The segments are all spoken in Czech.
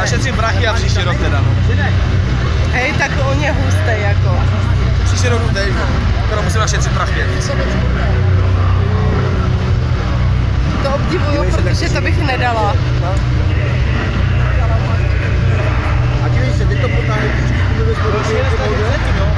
našetřím prachy a příští rok teda. Hej, tak on je hustý jako. Příští rok teď, teda musím našetřit prachy. To obdivuju, protože to bych nedala. A dívej se, teď to potáhne příští kluby z podoby, jak to bude?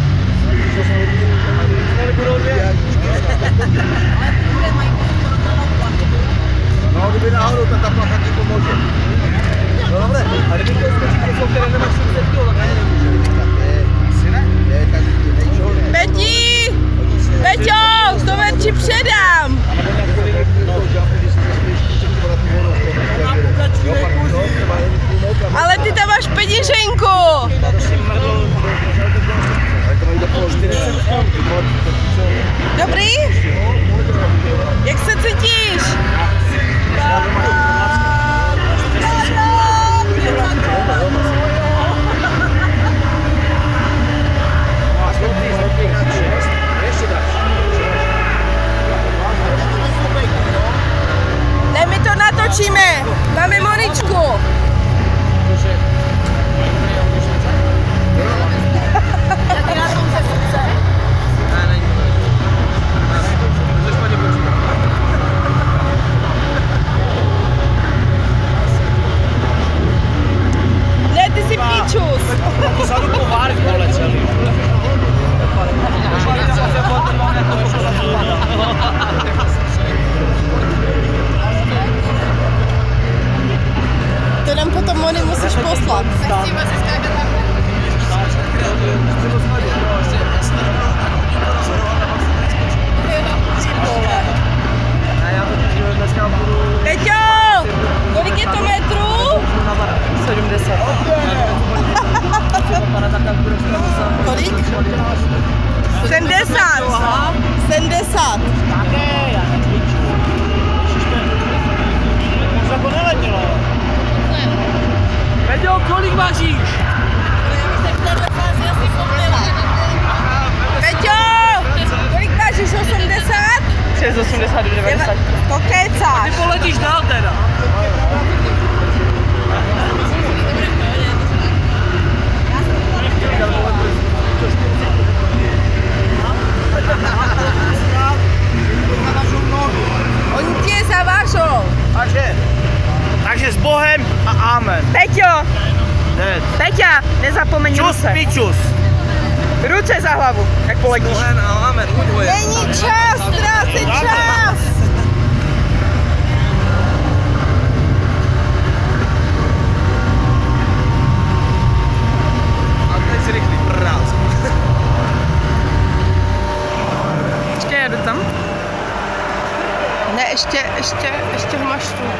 No, kdyby náhodou ta placha ti pomůže. No dobré, a kdyby to skočí něco, které nemáš 40 kg, tak ani nemůže. Asi ne? Ne, tak nejčeho ne. Peti! Peťo, to ven ti předám! Ale ty tam máš peněženku! Dobrý? Jak se cítíš? Ne, my to natočíme! Máme Moničku! Ne, ty jsi píčus! Vzadu povár v kole celý. To nám potom Moni musíš poslat. Peťo! Kolik je to metrů? 70. Kolik? 70. 70. Jako neletělo. Peťo, kolik vážíš? Peťo! Kolik vážíš? 80? Přes 80 do 90. To kecáš. Ty poletíš dál teda. Oni tě zavážou. Takže s Bohem a amen. Peťo! Ne. Peťa, nezapomeň Čus, ruce. pičus. Ruce za hlavu, jak S poletíš. Bohem a amen. Není čas, ztrácet čas. A teď si rychlý prác. Ještě jedu tam. Ne, ještě ho máš tu.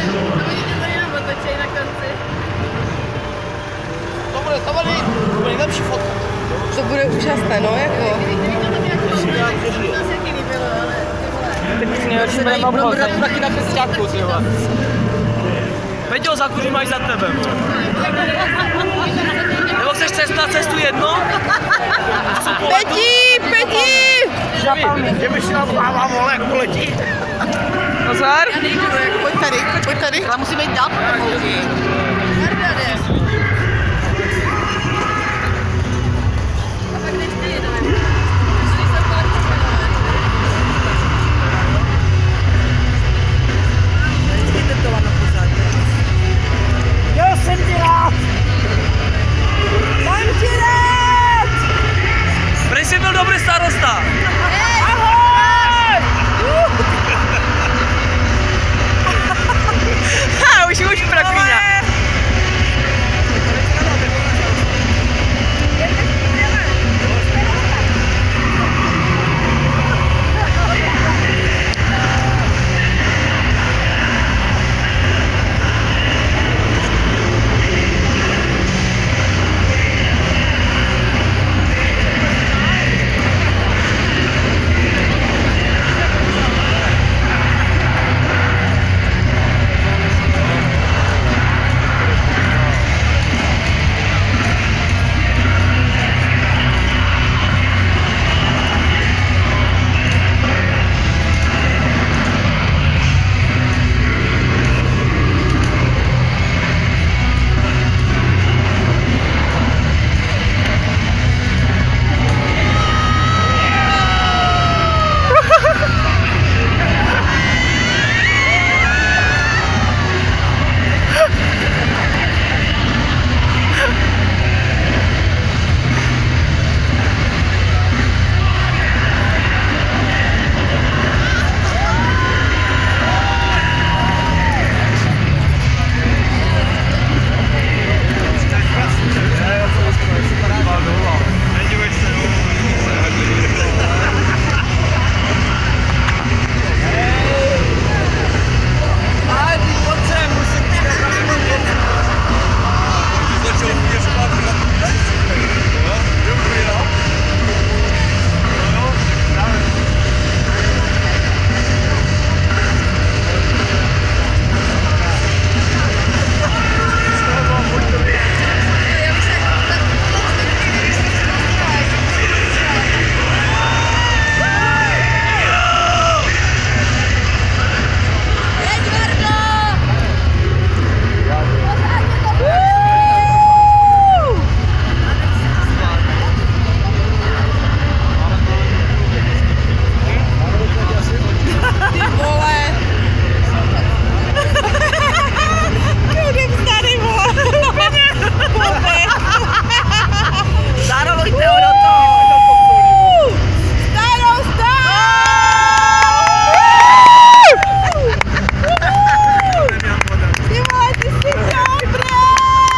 To bude nejlepší fotka. To bude úžasné, no, jako. Teď si nejlepší budeme obchod. Taky na festiáku, ty vole. Peťo, za kuří máš za tebe. Nebo chceš cestovat cestu jedno? Peti! Že by si napává, vole, jak poletí. Pozor. Pojď tady. Ale musíme jít dál. Já jsem ti rád. Mám ti rád! Prý jsi byl dobrý starosta.